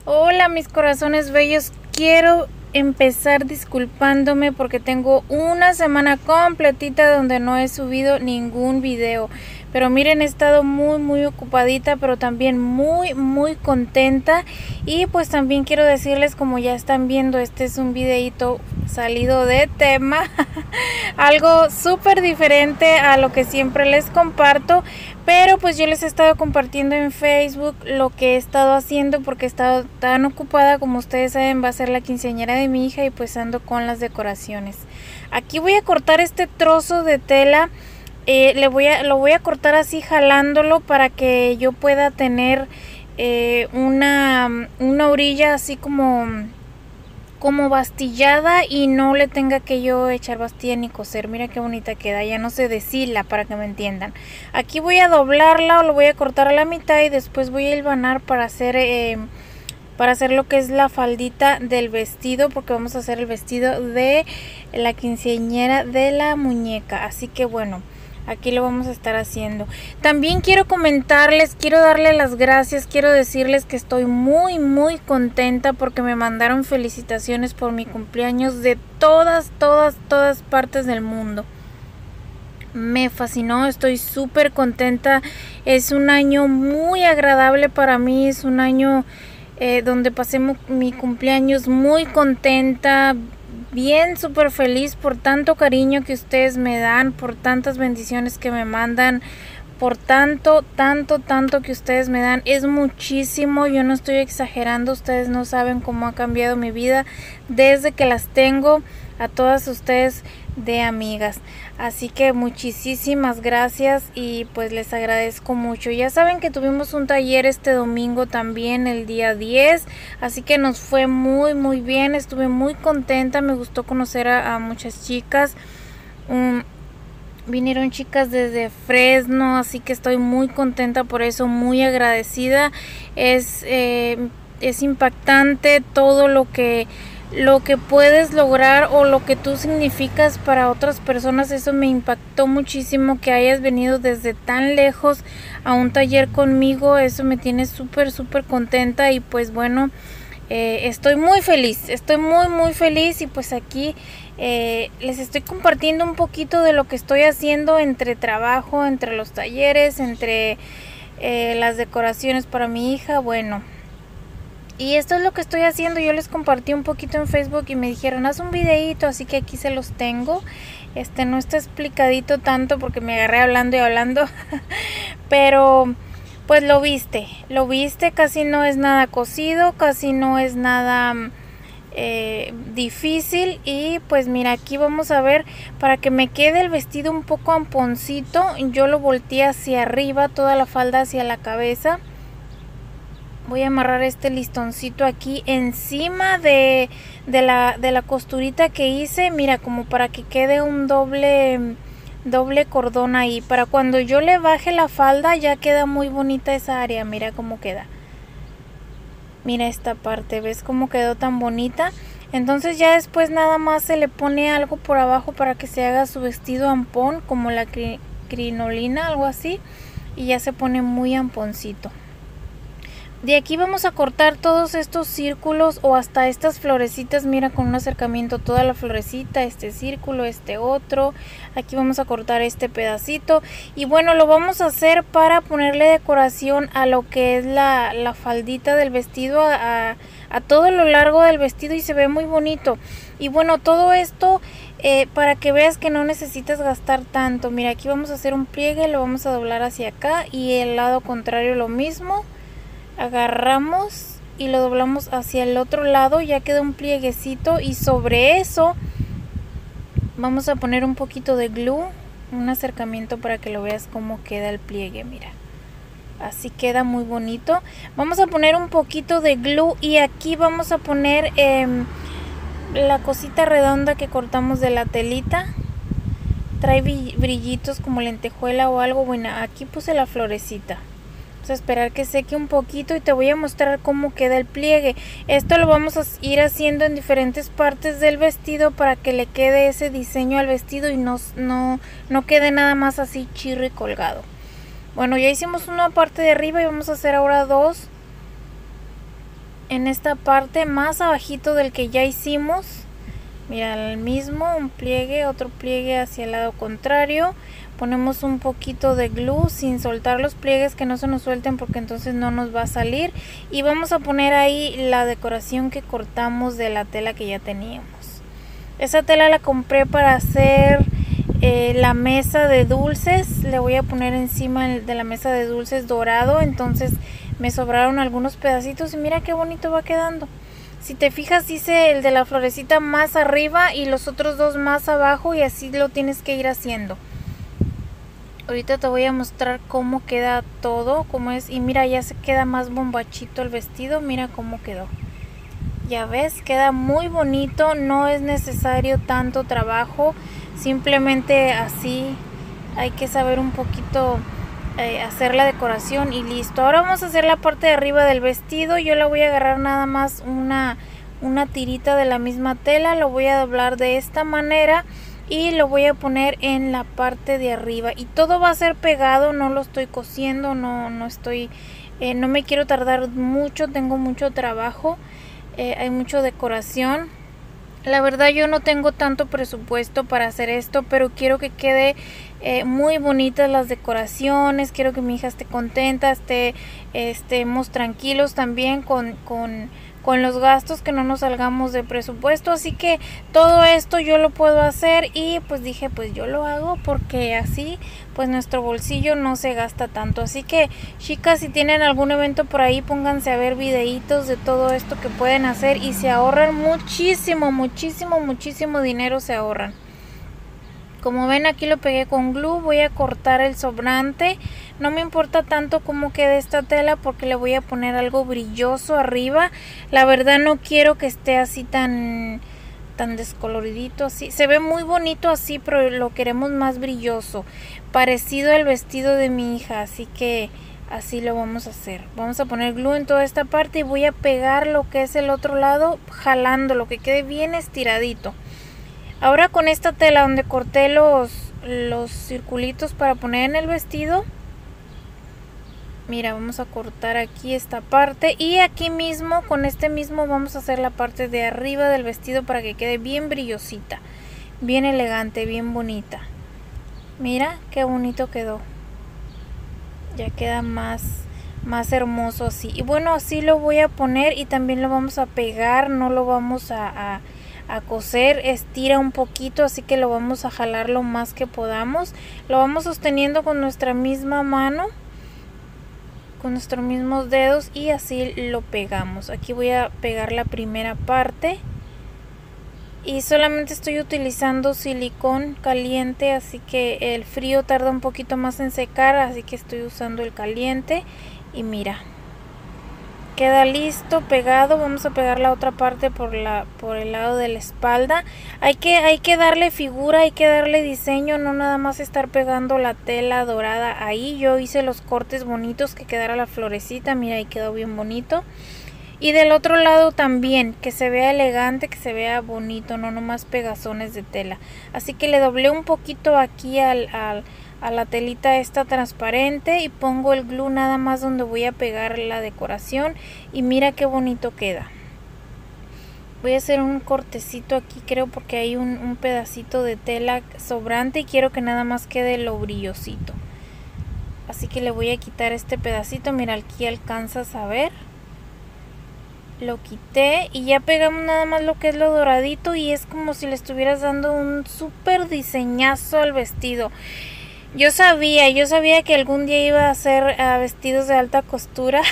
Hola mis corazones bellos, quiero empezar disculpándome porque tengo una semana completita donde no he subido ningún video. Pero miren, he estado muy ocupadita, pero también muy contenta. Y pues también quiero decirles, como ya están viendo, este es un videito salido de tema. Algo súper diferente a lo que siempre les comparto. Pero pues yo les he estado compartiendo en Facebook lo que he estado haciendo porque he estado tan ocupada. Como ustedes saben, va a ser la quinceañera de mi hija y pues ando con las decoraciones. Aquí voy a cortar este trozo de tela. Lo voy a cortar así jalándolo para que yo pueda tener una orilla así como bastillada y no le tenga que yo echar bastilla ni coser. Mira qué bonita queda, ya no se deshila, para que me entiendan. Aquí voy a doblarla o lo voy a cortar a la mitad y después voy a hilvanar para hacer lo que es la faldita del vestido, porque vamos a hacer el vestido de la quinceañera de la muñeca. Así que bueno, aquí lo vamos a estar haciendo. También quiero comentarles, quiero darle las gracias, quiero decirles que estoy muy contenta porque me mandaron felicitaciones por mi cumpleaños de todas partes del mundo. Me fascinó, estoy súper contenta. Es un año muy agradable para mí, es un año donde pasé mi cumpleaños muy contenta, bien súper feliz por tanto cariño que ustedes me dan, por tantas bendiciones que me mandan, por tanto que ustedes me dan. Es muchísimo, yo no estoy exagerando, ustedes no saben cómo ha cambiado mi vida desde que las tengo a todas ustedes de amigas. Así que muchísimas gracias y pues les agradezco mucho. Ya saben que tuvimos un taller este domingo también, el día 10, así que nos fue muy bien, estuve muy contenta, me gustó conocer a muchas chicas. Vinieron chicas desde Fresno, así que estoy muy contenta por eso, muy agradecida. Es impactante todo lo que puedes lograr o lo que tú significas para otras personas. Eso me impactó muchísimo, que hayas venido desde tan lejos a un taller conmigo. Eso me tiene súper contenta y pues bueno, estoy muy feliz, estoy muy feliz y pues aquí les estoy compartiendo un poquito de lo que estoy haciendo entre trabajo, entre los talleres, entre las decoraciones para mi hija. Bueno, y esto es lo que estoy haciendo. Yo les compartí un poquito en Facebook y me dijeron, haz un videito, así que aquí se los tengo. No está explicadito tanto porque me agarré hablando y hablando. Pero pues lo viste, casi no es nada cosido, casi no es nada difícil. Y pues mira, aquí vamos a ver, para que me quede el vestido un poco amponcito, yo lo volteé hacia arriba, toda la falda hacia la cabeza. Voy a amarrar este listoncito aquí encima de la costurita que hice, mira, como para que quede un doble cordón ahí, para cuando yo le baje la falda ya queda muy bonita esa área. Mira cómo queda, mira esta parte, ¿ves cómo quedó tan bonita? Entonces ya después nada más se le pone algo por abajo para que se haga su vestido ampón, como la crinolina, algo así, y ya se pone muy amponcito. De aquí vamos a cortar todos estos círculos o hasta estas florecitas. Mira, con un acercamiento toda la florecita, este círculo, este otro. Aquí vamos a cortar este pedacito. Y bueno, lo vamos a hacer para ponerle decoración a lo que es la faldita del vestido, a todo lo largo del vestido, y se ve muy bonito. Y bueno, todo esto para que veas que no necesitas gastar tanto. Mira, aquí vamos a hacer un pliegue, lo vamos a doblar hacia acá y el lado contrario lo mismo. Agarramos y lo doblamos hacia el otro lado, ya queda un plieguecito, y sobre eso vamos a poner un poquito de glue, un acercamiento para que lo veas cómo queda el pliegue. Mira, así queda muy bonito. Vamos a poner un poquito de glue y aquí vamos a poner la cosita redonda que cortamos de la telita. Trae brillitos como lentejuela o algo. Bueno, aquí puse la florecita. Vamos a esperar que seque un poquito y te voy a mostrar cómo queda el pliegue. Esto lo vamos a ir haciendo en diferentes partes del vestido para que le quede ese diseño al vestido y no quede nada más así chirro y colgado. Bueno, ya hicimos una parte de arriba y vamos a hacer ahora dos en esta parte más abajito del que ya hicimos. Mira, el mismo, un pliegue, otro pliegue hacia el lado contrario. Ponemos un poquito de glue sin soltar los pliegues, que no se nos suelten porque entonces no nos va a salir. Y vamos a poner ahí la decoración que cortamos de la tela que ya teníamos. Esa tela la compré para hacer la mesa de dulces. Le voy a poner encima de la mesa de dulces dorado. Entonces me sobraron algunos pedacitos y mira qué bonito va quedando. Si te fijas, hice el de la florecita más arriba y los otros dos más abajo, y así lo tienes que ir haciendo. Ahorita te voy a mostrar cómo queda todo, cómo es. Y mira, ya se queda más bombachito el vestido. Mira cómo quedó. Ya ves, queda muy bonito. No es necesario tanto trabajo. Simplemente así hay que saber un poquito hacer la decoración y listo. Ahora vamos a hacer la parte de arriba del vestido. Yo le voy a agarrar nada más una tirita de la misma tela. Lo voy a doblar de esta manera y lo voy a poner en la parte de arriba. Y todo va a ser pegado, no lo estoy cosiendo, no me quiero tardar mucho, tengo mucho trabajo, hay mucha decoración. La verdad yo no tengo tanto presupuesto para hacer esto, pero quiero que quede muy bonitas las decoraciones. Quiero que mi hija esté contenta, estemos tranquilos también con los gastos, que no nos salgamos de presupuesto. Así que todo esto yo lo puedo hacer y pues dije, pues yo lo hago porque así pues nuestro bolsillo no se gasta tanto. Así que chicas, si tienen algún evento por ahí, pónganse a ver videitos de todo esto que pueden hacer y se ahorran muchísimo dinero, se ahorran. Como ven, aquí lo pegué con glue. Voy a cortar el sobrante. No me importa tanto cómo quede esta tela porque le voy a poner algo brilloso arriba. La verdad no quiero que esté así tan descoloridito así. Se ve muy bonito así, pero lo queremos más brilloso, parecido al vestido de mi hija. Así que así lo vamos a hacer. Vamos a poner glue en toda esta parte y voy a pegar lo que es el otro lado, jalando lo que quede bien estiradito. Ahora con esta tela donde corté los circulitos para poner en el vestido, mira, vamos a cortar aquí esta parte y aquí mismo, con este mismo vamos a hacer la parte de arriba del vestido para que quede bien brillosita, bien elegante, bien bonita. Mira qué bonito quedó. Ya queda más hermoso así. Y bueno, así lo voy a poner y también lo vamos a pegar, no lo vamos a coser. Estira un poquito, así que lo vamos a jalar lo más que podamos. Lo vamos sosteniendo con nuestra misma mano, con nuestros mismos dedos, y así lo pegamos. Aquí voy a pegar la primera parte y solamente estoy utilizando silicón caliente, así que el frío tarda un poquito más en secar, así que estoy usando el caliente. Y mira, queda listo, pegado. Vamos a pegar la otra parte por el lado de la espalda. Hay que darle figura, hay que darle diseño, no nada más estar pegando la tela dorada ahí. Yo hice los cortes bonitos, que quedara la florecita, mira, ahí quedó bien bonito. Y del otro lado también, que se vea elegante, que se vea bonito, no nomás pegazones de tela. Así que le doblé un poquito aquí a la telita esta transparente y pongo el glue nada más donde voy a pegar la decoración y mira qué bonito queda. Voy a hacer un cortecito aquí, creo, porque hay un pedacito de tela sobrante y quiero que nada más quede lo brillosito. Así que le voy a quitar este pedacito, mira, aquí alcanzas a ver. Lo quité y ya pegamos nada más lo que es lo doradito y es como si le estuvieras dando un súper diseñazo al vestido. Yo sabía que algún día iba a hacer vestidos de alta costura,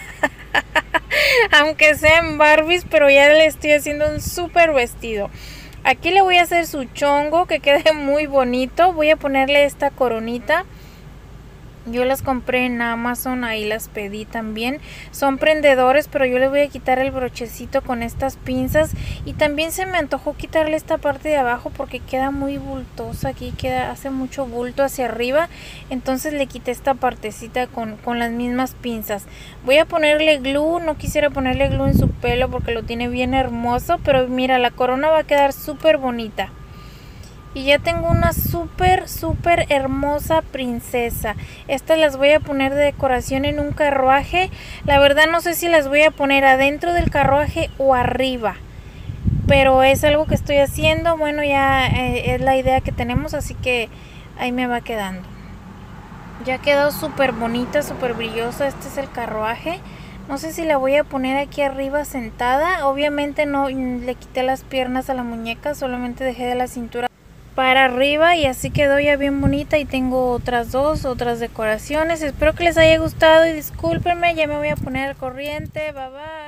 aunque sean Barbies, pero ya le estoy haciendo un súper vestido. Aquí le voy a hacer su chongo, que quede muy bonito. Voy a ponerle esta coronita. Yo las compré en Amazon, ahí las pedí también. Son prendedores, pero yo le voy a quitar el brochecito con estas pinzas. Y también se me antojó quitarle esta parte de abajo porque queda muy bultosa. Aquí hace mucho bulto hacia arriba. Entonces le quité esta partecita con las mismas pinzas. Voy a ponerle glue. No quisiera ponerle glue en su pelo porque lo tiene bien hermoso. Pero mira, la corona va a quedar súper bonita. y ya tengo una súper hermosa princesa. Estas las voy a poner de decoración en un carruaje. La verdad no sé si las voy a poner adentro del carruaje o arriba, pero es algo que estoy haciendo. Bueno, ya es la idea que tenemos, así que ahí me va quedando. Ya quedó súper bonita, súper brillosa. Este es el carruaje. No sé si la voy a poner aquí arriba sentada. Obviamente no le quité las piernas a la muñeca, solamente dejé de la cintura para arriba y así quedó ya bien bonita. Y tengo otras decoraciones. Espero que les haya gustado y discúlpenme, ya me voy a poner al corriente. Bye bye.